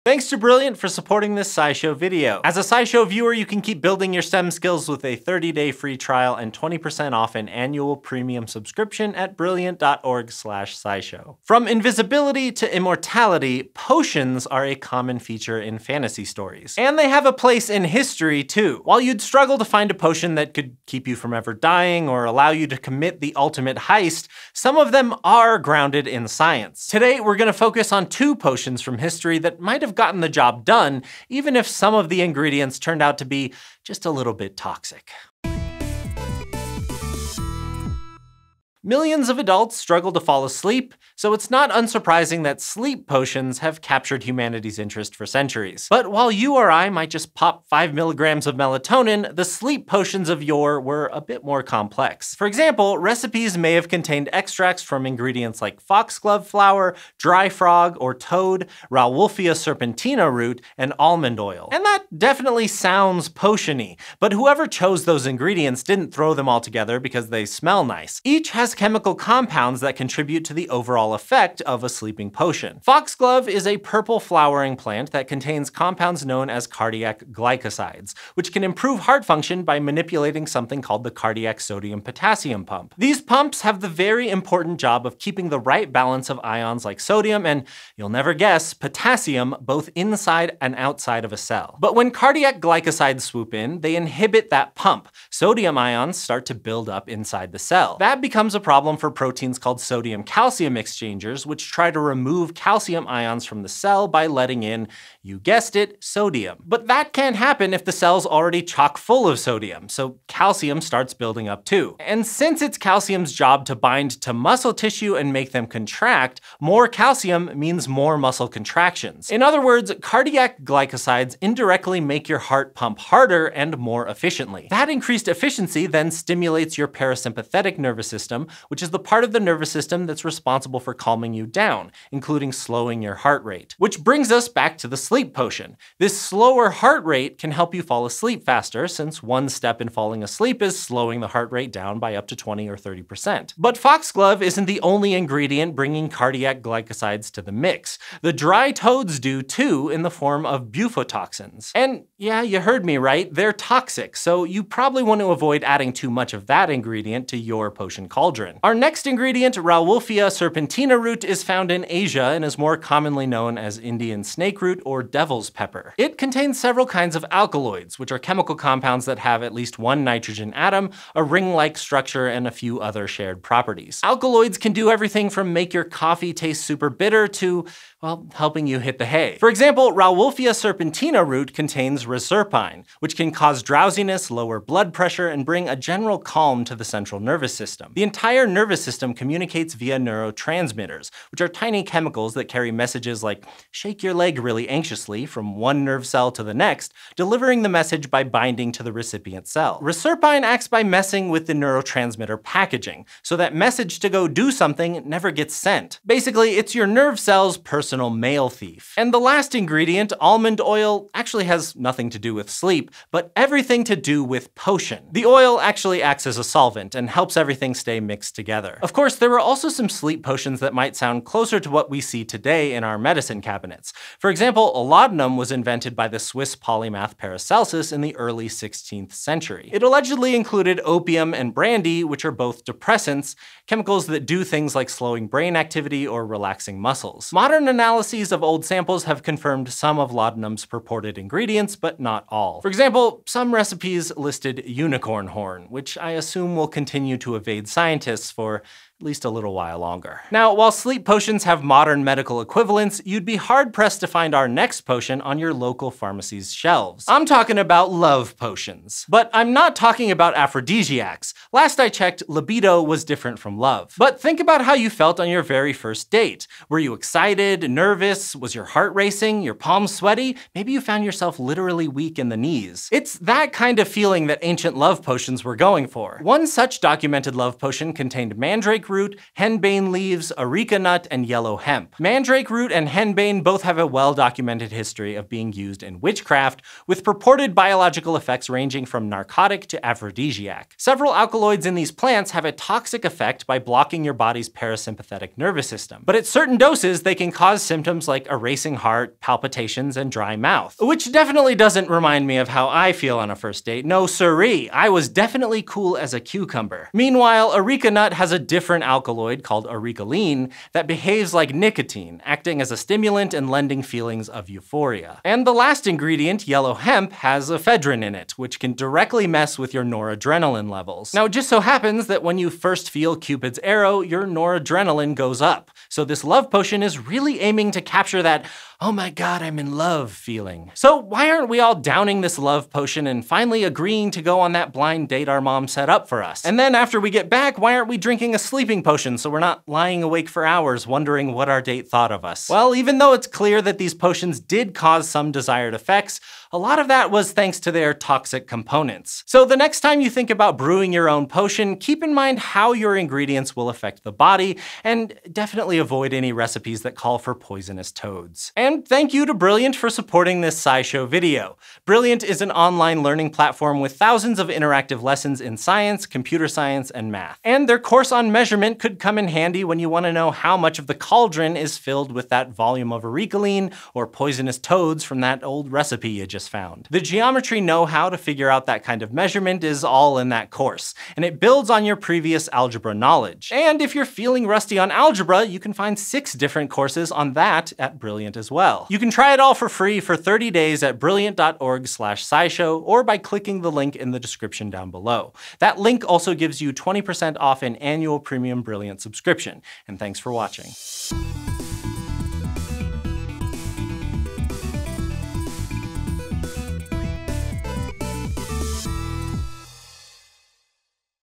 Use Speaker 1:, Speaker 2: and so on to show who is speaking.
Speaker 1: Thanks to Brilliant for supporting this SciShow video. As a SciShow viewer, you can keep building your STEM skills with a 30-day free trial and 20% off an annual premium subscription at brilliant.org/scishow. From invisibility to immortality, potions are a common feature in fantasy stories. And they have a place in history too. While you'd struggle to find a potion that could keep you from ever dying or allow you to commit the ultimate heist, some of them are grounded in science. Today, we're gonna focus on two potions from history that might have gotten the job done, even if some of the ingredients turned out to be just a little bit toxic. Millions of adults struggle to fall asleep, so it's not unsurprising that sleep potions have captured humanity's interest for centuries. But while you or I might just pop 5 milligrams of melatonin, the sleep potions of yore were a bit more complex. For example, recipes may have contained extracts from ingredients like foxglove flower, dry frog or toad, Rauwolfia serpentina root, and almond oil. And that definitely sounds potion-y, but whoever chose those ingredients didn't throw them all together because they smell nice. Each has chemical compounds that contribute to the overall effect of a sleeping potion. Foxglove is a purple flowering plant that contains compounds known as cardiac glycosides, which can improve heart function by manipulating something called the cardiac sodium-potassium pump. These pumps have the very important job of keeping the right balance of ions like sodium and, you'll never guess, potassium both inside and outside of a cell. But when cardiac glycosides swoop in, they inhibit that pump. Sodium ions start to build up inside the cell. That becomes a problem for proteins called sodium-calcium exchangers, which try to remove calcium ions from the cell by letting in, you guessed it, sodium. But that can't happen if the cell's already chock full of sodium, so calcium starts building up too. And since it's calcium's job to bind to muscle tissue and make them contract, more calcium means more muscle contractions. In other words, cardiac glycosides indirectly make your heart pump harder and more efficiently. That increased efficiency then stimulates your parasympathetic nervous system, which is the part of the nervous system that's responsible for calming you down, including slowing your heart rate. Which brings us back to the sleep potion. This slower heart rate can help you fall asleep faster, since one step in falling asleep is slowing the heart rate down by up to 20 or 30%. But foxglove isn't the only ingredient bringing cardiac glycosides to the mix. The dry toads do too, in the form of bufotoxins. And yeah, you heard me right, they're toxic, so you probably want to avoid adding too much of that ingredient to your potion cauldron. Our next ingredient, Rauwolfia serpentina root, is found in Asia and is more commonly known as Indian snake root or devil's pepper. It contains several kinds of alkaloids, which are chemical compounds that have at least one nitrogen atom, a ring-like structure, and a few other shared properties. Alkaloids can do everything from make your coffee taste super bitter to, well, helping you hit the hay. For example, Rauwolfia serpentina root contains reserpine, which can cause drowsiness, lower blood pressure, and bring a general calm to the central nervous system. The entire nervous system communicates via neurotransmitters, which are tiny chemicals that carry messages like shake your leg really anxiously from one nerve cell to the next, delivering the message by binding to the recipient cell. Reserpine acts by messing with the neurotransmitter packaging, so that message to go do something never gets sent. Basically, it's your nerve cell's personal mail thief. And the last ingredient, almond oil, actually has nothing to do with sleep, but everything to do with potion. The oil actually acts as a solvent and helps everything stay mixed together. Of course, there were also some sleep potions that might sound closer to what we see today in our medicine cabinets. For example, laudanum was invented by the Swiss polymath Paracelsus in the early 16th century. It allegedly included opium and brandy, which are both depressants, chemicals that do things like slowing brain activity or relaxing muscles. Modern analyses of old samples have confirmed some of laudanum's purported ingredients, but not all. For example, some recipes listed unicorn horn, which I assume will continue to evade scientists for at least a little while longer. Now, while sleep potions have modern medical equivalents, you'd be hard-pressed to find our next potion on your local pharmacy's shelves. I'm talking about love potions. But I'm not talking about aphrodisiacs. Last I checked, libido was different from love. But think about how you felt on your very first date. Were you excited, nervous? Was your heart racing? Your palms sweaty? Maybe you found yourself literally weak in the knees. It's that kind of feeling that ancient love potions were going for. One such documented love potion contained mandrake root, henbane leaves, areca nut, and yellow hemp. Mandrake root and henbane both have a well-documented history of being used in witchcraft, with purported biological effects ranging from narcotic to aphrodisiac. Several alkaloids in these plants have a toxic effect by blocking your body's parasympathetic nervous system. But at certain doses, they can cause symptoms like a racing heart, palpitations, and dry mouth. Which definitely doesn't remind me of how I feel on a first date. No siree, I was definitely cool as a cucumber. Meanwhile, areca nut has a different alkaloid called arecaline that behaves like nicotine, acting as a stimulant and lending feelings of euphoria. And the last ingredient, yellow hemp, has ephedrine in it, which can directly mess with your noradrenaline levels. Now, it just so happens that when you first feel Cupid's arrow, your noradrenaline goes up. So this love potion is really aiming to capture that, oh my god, I'm in love feeling. So why aren't we all downing this love potion and finally agreeing to go on that blind date our mom set up for us? And then after we get back, why aren't we drinking a sleeping potion so we're not lying awake for hours wondering what our date thought of us? Well, even though it's clear that these potions did cause some desired effects, a lot of that was thanks to their toxic components. So the next time you think about brewing your own potion, keep in mind how your ingredients will affect the body, and definitely avoid any recipes that call for poisonous toads. And thank you to Brilliant for supporting this SciShow video. Brilliant is an online learning platform with thousands of interactive lessons in science, computer science, and math. And their course on measurement could come in handy when you want to know how much of the cauldron is filled with that volume of arecaline or poisonous toads from that old recipe you just found. The geometry know-how to figure out that kind of measurement is all in that course, and it builds on your previous algebra knowledge. And if you're feeling rusty on algebra, you can find 6 different courses on that at Brilliant as well. You can try it all for free for 30 days at brilliant.org/scishow or by clicking the link in the description down below. That link also gives you 20% off an annual premium Brilliant subscription. And thanks for watching.